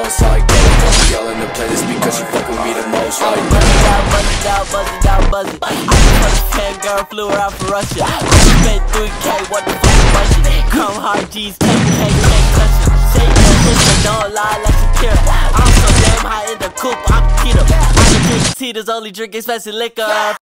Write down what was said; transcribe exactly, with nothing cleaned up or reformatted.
most like that. Yelling to play this because you fuck with me the most like that. Buzz it out, buzz it out, buzz it out, buzz it. I just put a ten girl, flew her out for Russia. I spent three K, what the fuck budget? Come hard G's, ten K, can't touch it. Shake your hips and don't lie like Shakira. I'm so damn high in the coupe, I'm keto. I can drink tea, there's only drink expensive liquor.